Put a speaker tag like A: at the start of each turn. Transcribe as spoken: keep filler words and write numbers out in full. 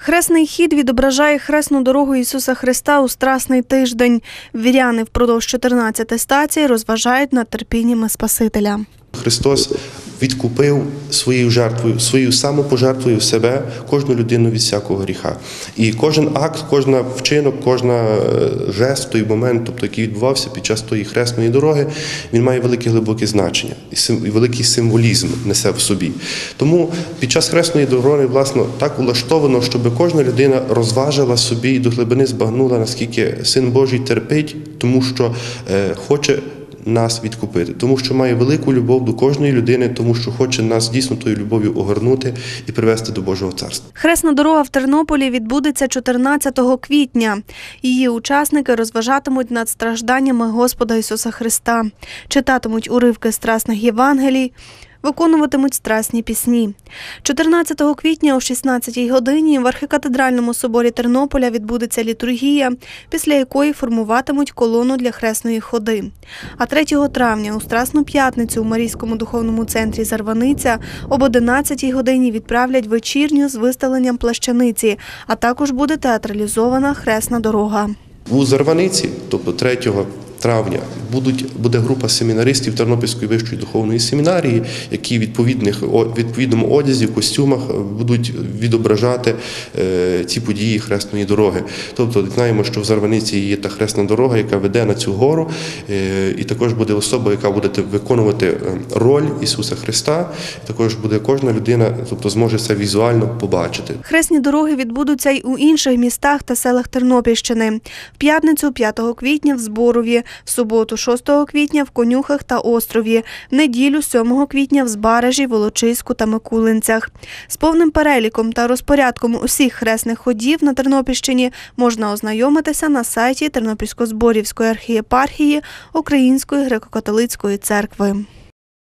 A: Хресний хід відображає хресну дорогу Ісуса Христа у Страсний тиждень. Віряни впродовж чотирнадцяти стацій розважають над терпіннями Спасителя.
B: Христос відкупив своєю жертвою, своєю самопожертвою себе, кожну людину від всякого гріха. І кожен акт, кожен вчинок, кожен жест, той момент, тобто, який відбувався під час тої хресної дороги, він має велике глибоке значення і великий символізм несе в собі. Тому під час хресної дороги, власне, так улаштовано, щоб кожна людина розважила собі і до глибини збагнула, наскільки Син Божий терпить, тому що е, хоче нас відкупити, тому що має велику любов до кожної людини, тому що хоче нас дійсно тою любов'ю огорнути і привести до Божого царства.
A: Хресна дорога в Тернополі відбудеться чотирнадцятого квітня. Її учасники розважатимуть над стражданнями Господа Ісуса Христа, читатимуть уривки страсних Євангелій, виконуватимуть страсні пісні. чотирнадцятого квітня о шістнадцятій годині в архікатедральному соборі Тернополя відбудеться літургія, після якої формуватимуть колону для хресної ходи. А третього травня у Страсну п'ятницю у Марійському духовному центрі «Зарваниця» об одинадцятій годині відправлять вечірню з виставленням плащаниці, а також буде театралізована хресна дорога.
B: У Зарваниці, тобто третього травня, будуть, буде група семінаристів Тернопільської вищої духовної семінарії, які в відповідних, відповідному одязі, костюмах будуть відображати е, ці події хресної дороги. Тобто знаємо, що в Зарваниці є та хресна дорога, яка веде на цю гору, е, і також буде особа, яка буде виконувати роль Ісуса Христа, і також буде кожна людина, тобто зможе це візуально побачити.
A: Хресні дороги відбудуться й у інших містах та селах Тернопільщини. В п'ятницю п'ятого квітня в Зборові, в суботу шостого квітня в Конюхах та Острові, в неділю сьомого квітня в Збаражі, Волочиську та Микулинцях. З повним переліком та розпорядком усіх хресних ходів на Тернопільщині можна ознайомитися на сайті Тернопільсько-Зборівської архієпархії Української греко-католицької церкви.